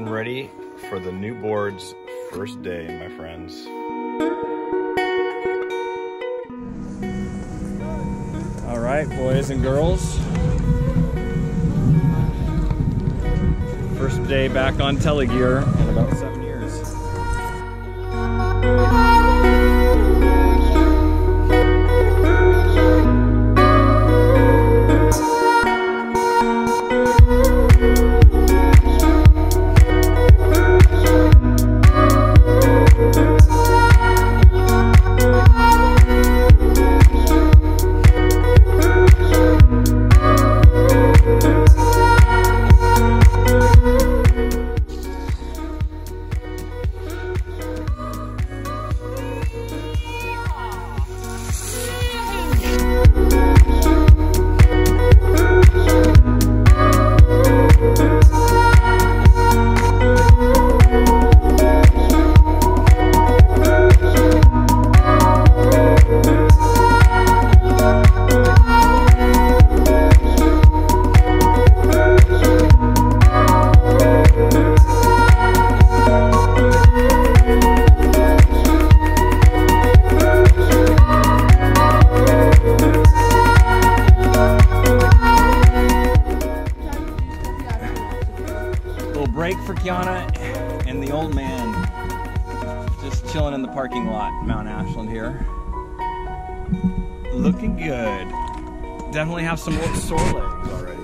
getting ready for the new board's first day, my friends. All right, boys and girls. First day back on Telegear in about 7 years. Break for Kiana and the old man, just chilling in the parking lot, Mount Ashland here. Looking good. Definitely have some sore legs already.